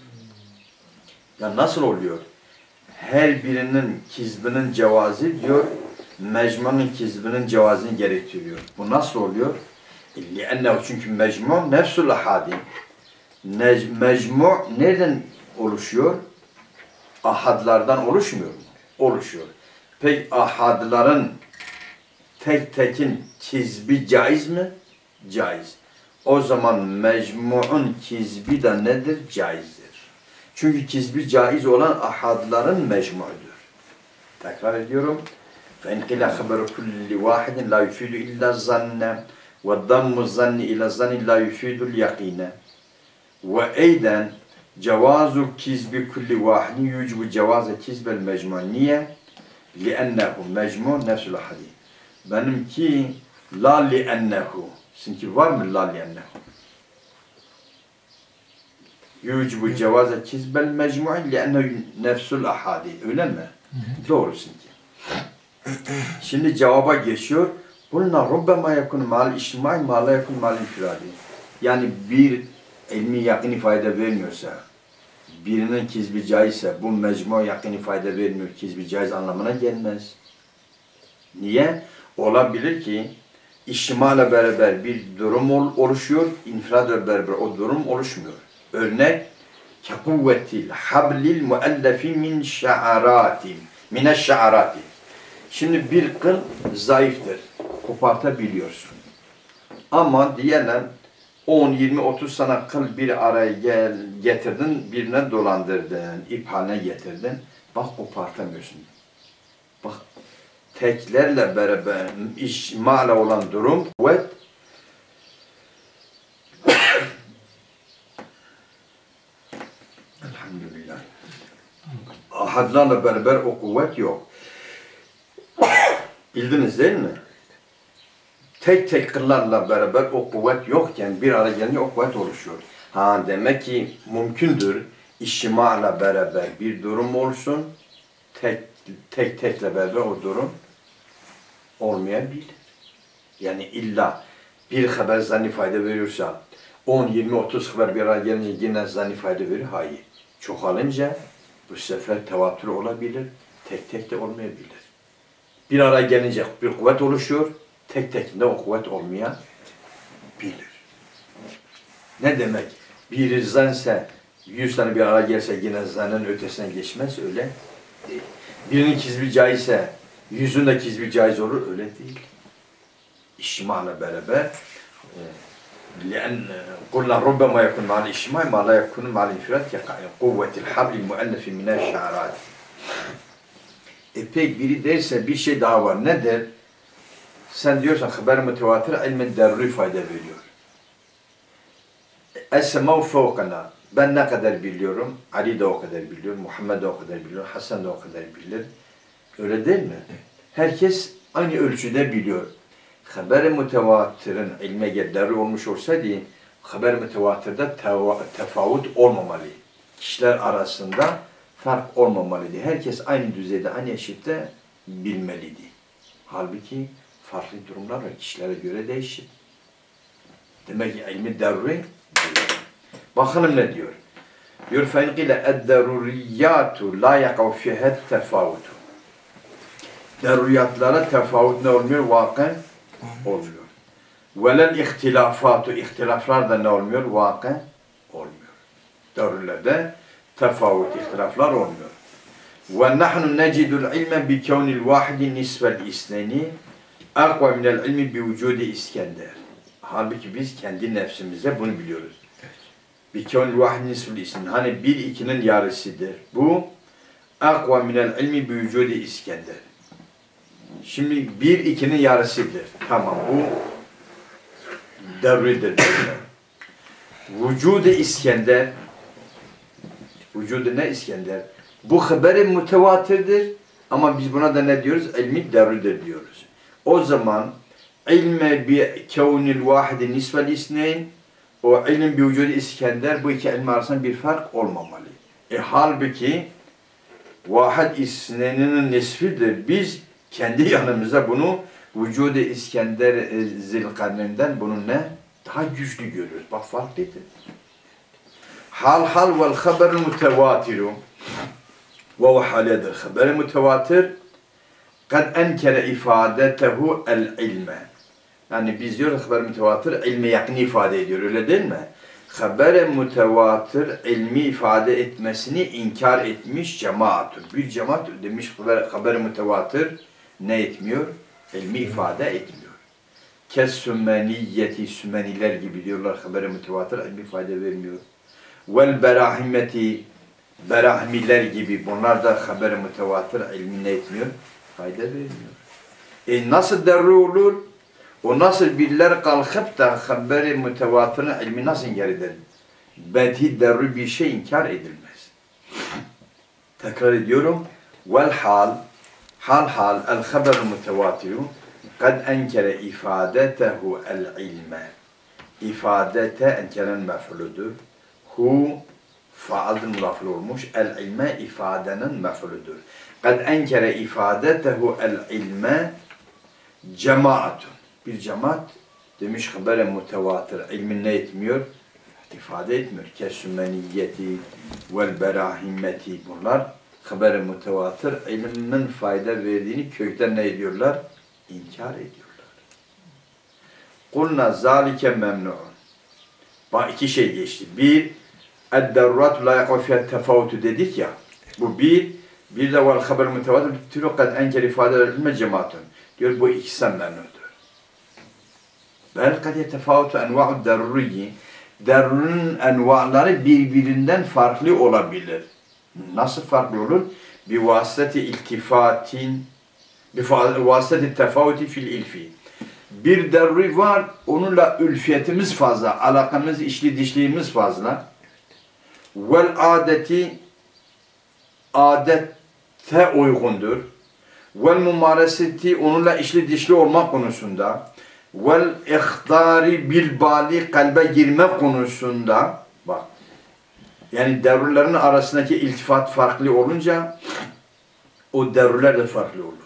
Ya nasıl oluyor? Her birinin kizbinin cevazı diyor, mecmu'nun kizbinin cevazını gerektiriyor. Bu nasıl oluyor? لِأَنَّهُ çünkü mecmu nefsul ahadi. Mecmu nereden oluşuyor? Ahadlardan oluşmuyor mu? Oluşuyor. Peki ahadların tek tekin kizbi caiz mi? Caiz. O zaman mecmu'un kizbi de nedir? Caizdir. Çünkü kizbi caiz olan ahadların mecmu'dur. Tekrar ediyorum. فَاِنْ قِلَ خَبَرُ كُلِّ وَاحِدٍ لَا يُفِيدُ اِلَّا الزَّنَّ وَالضَّمُّ الزَّنِّ اِلَى الزَّنِّ لَا يُفِيدُ الْيَقِينَ وَاَيْدًا جَوَازُ كِزْبِ كُلِّ وَاحِدٍ يُوجِبُ جَوَازَ كِزْبَ الْمَجْمُعِ نِيَّ لِأَنَّهُ مَجْمُعُ نَفْسُ الْحَدِيثِ. Benimki la li'ennehu. Sizinki var mı la li'ennehu? Yucibu cevaze kizbel mecmu'i li'ennehu nefsul ahadi. Öyle mi? Doğrusun ki. Şimdi cevaba geçiyor. Bunlar rubbema yakun mal içtimai ma la yakun mal infiradi. Yani bir ilmi yakın ifade vermiyorsa, birinin kizbi caizse bu mecmu yakın ifade vermiyor. Kizbi caiz anlamına gelmez. Niye? Olabilir ki içtimayla beraber bir durum oluşuyor, infradla beraber o durum oluşmuyor. Örnek kekuvvetil hablil muellefi min şa'aratin mineşşa'arati. Şimdi bir kıl zayıftır. Kopartabiliyorsun. Ama diyelim on, yirmi, otuz sana kıl bir araya gel, getirdin, birine dolandırdın, ip haline getirdin. Bak kopartamıyorsun. Bak teklerle beraber işmala olan durum kuvvet elhamdülillah. Ahadlarla beraber o kuvvet yok. Bildiniz değil mi? Tek tek kıllarla beraber o kuvvet yokken bir araya gelince o kuvvet oluşuyor. Ha demek ki mümkündür iştima'la beraber bir durum olsun. Tek tek tekle beraber o durum olmayabilir. Yani illa bir haber zanni fayda veriyorsa on, yirmi, otuz haber bir araya gelince yine zanni fayda verir. Hayır. Çoğalınca bu sefer tevatür olabilir. Tek tek de olmayabilir. Bir araya gelince bir kuvvet oluşuyor. Tek tekinde o kuvvet olmayabilir. Ne demek? Bir zanse yüz tane bir araya gelse yine zanın ötesine geçmez. Öyle değil. Birinin kizbi caizse yüzün de kizbi caiz olur. Öyle değil. İştima'la beraber لأن قلنا ربما يكون مع الاجتماع ما لا يكون مع الانفراد كقوة الحبل المؤلف من الشعرات. E pek biri derse bir şey daha var. Nedir? Sen diyorsan haber mütevatir ilmin derri fayda veriyor. Es-semâv fevkana. Ben ne kadar biliyorum? Ali de o kadar biliyor, Muhammed de o kadar biliyor, Hasan da o kadar bilir. Öyle değil mi? Herkes aynı ölçüde biliyor. Haber-i mütevatirin ilme derri olmuş olsaydı, haber-i mütevatirde tefavut olmamalı. Kişiler arasında fark olmamalıydı. Herkes aynı düzeyde, aynı eşitte bilmeliydi. Halbuki farklı durumlar var. Kişilere göre değişir. Demek ki ilmi derri. Bakalım ne diyor? Diyor فَاِنْ قِيلَ اَدَّرُرِيَّاتُ لَا يَقَوْ فِيهَا التَّفَاوُتُ. Deruriyatlara tefavut ne olmuyor? Vakı olmuyor. وَلَا الْاِخْتِلَافَاتُ İhtilaflar da ne olmuyor? Vakı olmuyor. Deruriyatlarda tefavut, ihtilaflar olmuyor. وَنَحْنُ نَجِدُ الْعِلْمَ بِكَوْنِ الْوَاحِدِ نِسْبَ الْاِسْنَيْنِ اَقْوَ مِنَ الْعِلْمِ بِوُجُودِ İskender. Halbuki biz kendi nefsimize bunu biliyoruz. بِكَوْنِ الْوَاحِدِ نِسْبَ الْاِسْنَيْنِ. Hani bir ikinin yarısıdır. Bu اَقْوَ مِنَ الْعِلْمِ بِوُجُودِ İskender. Şimdi bir ikinin yarısıdır. Tamam bu devridir. Vücudu İskender, vücudu ne İskender? Bu haberi mütevatirdir ama biz buna da ne diyoruz? İlmi devridir diyoruz. O zaman ilme bi kevnil vahidi nisvel isneyn, o ilim bi vücudu İskender, bu iki ilmi arasında bir fark olmamalı. E halbuki vahid isneyninin nisfidir. Biz kendi yanımıza bunu vücudu İskender e, Zilkarneyn'den bunun ne? Daha güçlü görüyoruz. Bak farklıdır. Hal hal vel haberul mütevatiru ve o haledir. Haber mütevatir kad enkere ifadetehu el ilme. Yani biz diyoruz haber mütevatir ilme yakın ifade ediyor. Öyle değil mi? Haber mütevatir ilmi ifade etmesini inkar etmiş cemaattir. Bir cemaat demiş haber, haber mütevatir ne etmiyor? İlmi ifade etmiyor. Kes sümmeniyeti, sümmeniler gibi diyorlar haber-i mütevatir ilmi ifade vermiyor. Vel berahimeti, berahmiler gibi bunlar da haber-i mütevatir ilmi ne etmiyor? Fayda vermiyor. E nasıl derri olur? O nasıl birileri kalkıp da haber-i mütevatirin ilmi nasıl inkar eder? Bedhi derri bir şey inkar edilmez. Tekrar ediyorum. Vel hal, hal hal el haber-i mütevatiru kad enkere ifadetehu el ilme. İfadete enkeren mef'uludur. Hu Faaldır mudafil olmuş. El ilme ifadenin mef'uludur. Kad enkere ifadetehu el ilme cemaatun. Bir cemaat demiş habere mutevatır. İlmin ne etmiyor? İfade etmiyor. Kesümeniyeti vel berahimmeti bunlar habere mutevatır. İlmin fayda verdiğini kökten ne ediyorlar? İnkar ediyorlar. Kulna zalike memnu'un. Bak iki şey geçti. Bir, ed-daruratu la yakû fiyâ tefavütü dedik ya. Bu bir, bir de vel haber mutevatır. Türü kad enker ifade edilme cemaatun. Diyor bu ikisinden memnundur. Bel kad yetefavütü enva'u daruriyyi. Darurun enva'ları birbirinden farklı olabilir. Nasıl farklı olur? Bir vasıtati iltifatin, bir vasıtati tefavüti fil ilfi. Bir daruri var, onunla ülfiyetimiz fazla, alakamız, içli dişliğimiz fazla. Vel adeti, adette uygundur. Vel mumareseti, onunla içli dişli olmak konusunda. Vel ihtari bil bali, kalbe girme konusunda. Bak, yani darurların arasındaki iltifat farklı olunca, o darurlar da farklı olur.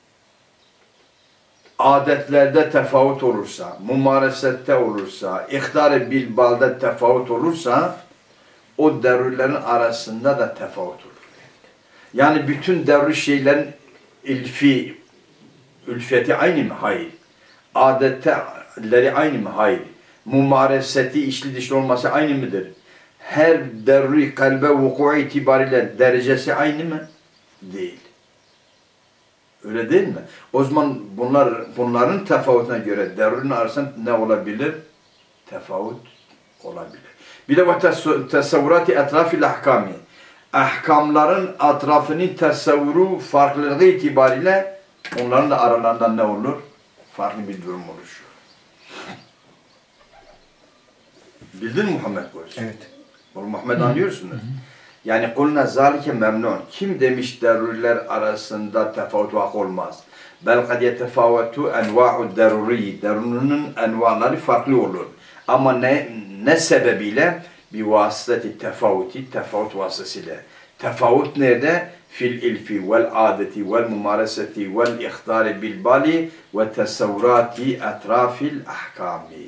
Adetlerde tefavut olursa, mumaresette olursa, ihtar-ı bilbalde tefavut olursa, o darurların arasında da tefavut olur. Yani bütün darur şeylerin ilfi, ülfeti aynı mı? Hayır. Adetleri aynı mı? Hayır. Mumareseti, içli dışlı olması aynı mıdır? Her daruri kalbe vuku itibariyle derecesi aynı mı? Değil. Öyle değil mi? O zaman bunlar bunların tefavutuna göre darurun arasında ne olabilir? Tefavut olabilir. Bir de tesavvurati etrafil ahkami. Ahkamların etrafının tesavvuru farklılığı itibariyle onların da aralarında ne olur? Farklı bir durum oluşuyor. Bildin mi Muhammed Koç? Evet. Oğlum Muhammed anlıyorsunuz. Yani kulna zalike memnun. Kim demiş daruriler arasında tefavut vak olmaz. Bel kad yetefavvetu enva'u daruri. Darurunun envaları farklı olur. Ama ne ne sebebiyle? Bir vasıtati tefavuti, tefavut vasıtasıyla. Tefavut nerede? Fil ilfi vel adeti vel mumareseti vel ihtari bil bali ve tesavvurati etrafil ahkami.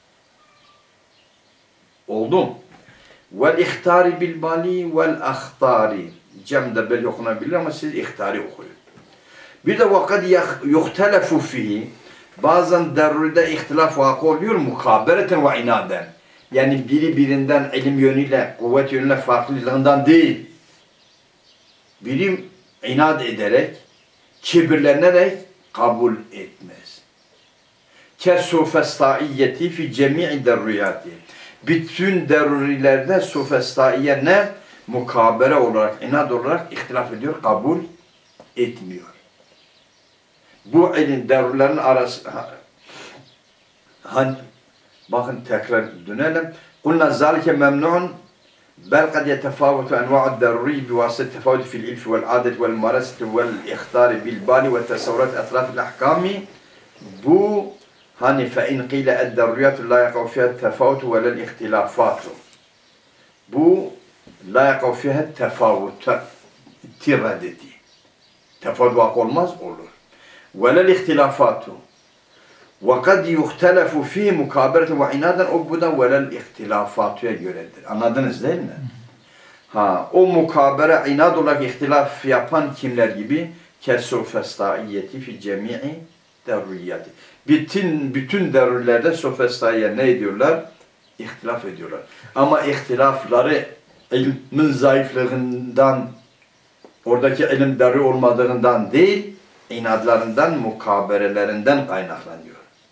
Oldu mu? Vel ihtari bil bali vel ahtari. Cem'de böyle okunabilir ama siz ihtari okuyun. Bir de vakad yuhtelefu fihi. Bazen daruride ihtilaf vakı oluyor mukabereten ve inaden. Yani biri birinden ilim yönüyle, kuvvet yönüyle farklılığından değil. Biri inat ederek, kibirlenerek kabul etmez. Kesufestaiyeti fi cemi'i daruriyati. Bütün darurilerde sufestaiye ne? Mukabere olarak, inat olarak ihtilaf ediyor, kabul etmiyor. Bu elin darurların arası, hani, bakın tekrar dönelim. Kulna zalike memnun, bel kad yetefavvetu enva'u daruri bivasıt tefavvut fil ilfi vel adet vel maraset vel ihtari bil bali ve tesavvurat etrafil ahkami. Bu hani fe in qile ed-daruriyatu la yaqav fiha tefavut ve lel ihtilafatu. Bu la yaqav fiha tefavut tiradeti. Tefavut vak olmaz olur. Ve lel ihtilafatu. Ve kad yuhtelefu fi mukabereten ve inaden o bu da ve lel ihtilafatuya göredir. Anladınız değil mi? Ha, o mukabere inad olarak ihtilaf yapan kimler gibi? Kesufestaiyeti fi cemi'i daruriyati. Bütün bütün darurlerde sofestaiye ne ediyorlar? İhtilaf ediyorlar. Ama ihtilafları ilmin zayıflığından, oradaki ilim daruri olmadığından değil, inadlarından, mukaberelerinden kaynaklanıyor.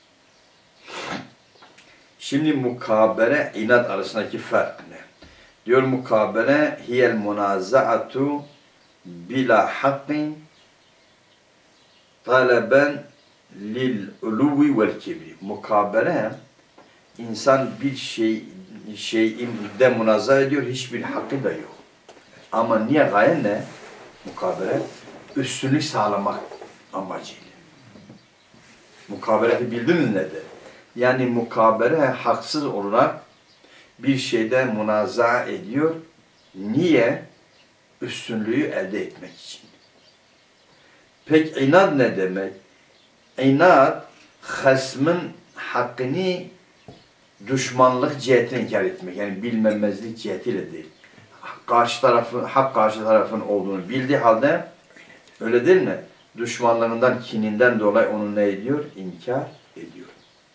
Şimdi mukabere, inat arasındaki fark ne? Diyor mukabere, hiyel munazaatu bila haqqin taleben lil uluvi vel kibri. Mukabere, insan bir şey şeyinde munaza ediyor, hiçbir hakkı da yok. Ama niye gaye ne? Mukabere, üstünlük sağlamak amacıyla. Mukabereti bildiniz nedir? Yani mukabere haksız olarak bir şeyde münaza ediyor, Niye? Üstünlüğü elde etmek için. Peki inat ne demek? İnat, hasmın hakkını düşmanlık cihetine inkar etmek. Yani bilmemezlik cihetiyle değil. Karşı tarafın, hak karşı tarafın olduğunu bildiği halde, öyle değil mi? Düşmanlığından, kininden dolayı onu ne ediyor? İnkar ediyor.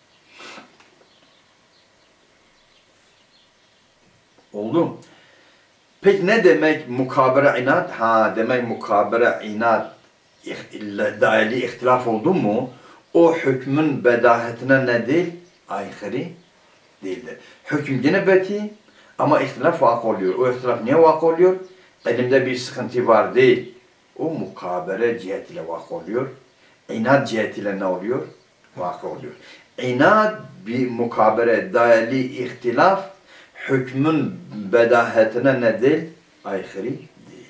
Oldu mu? Peki ne demek mukabere inat? Ha demek mukabere inat daili ihtilaf oldu mu? O hükmün bedahetine ne değil? Aykırı değildir. Hüküm yine beti ama ihtilaf vakı oluyor. O ihtilaf niye vakı oluyor? Elimde bir sıkıntı var değil. O mukabere cihetiyle vakı oluyor. İnat cihetiyle ne oluyor? Vakı oluyor. İnat bir mukabere daili ihtilaf hükmün bedahetine ne değil? Aykırı değil.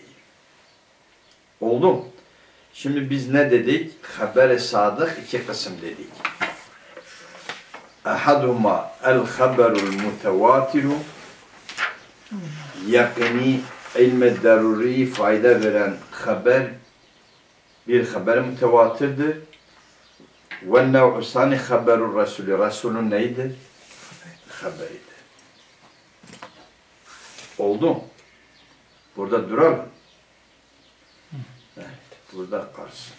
Oldu mu? Şimdi biz ne dedik? Haber-i sadık iki kısım dedik. Ahaduma el-haberul mutevatiru yakini ilme daruri fayda veren haber bir haber mütevatirdir. Ve nev'u sani haberul Resulü. Resulün neydi? Haberidir. Oldu mu? Burada duralım. Evet, burada kalsın.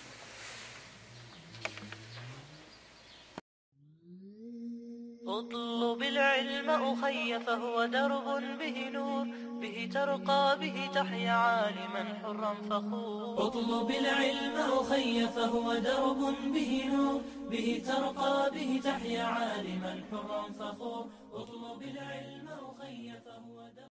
اطلب العلم أخي فهو درب به نور به ترقى به تحيا عالما حرا فخور اطلب العلم أخي فهو درب به نور به ترقى به تحيا عالما حرا فخور اطلب العلم أخي فهو درب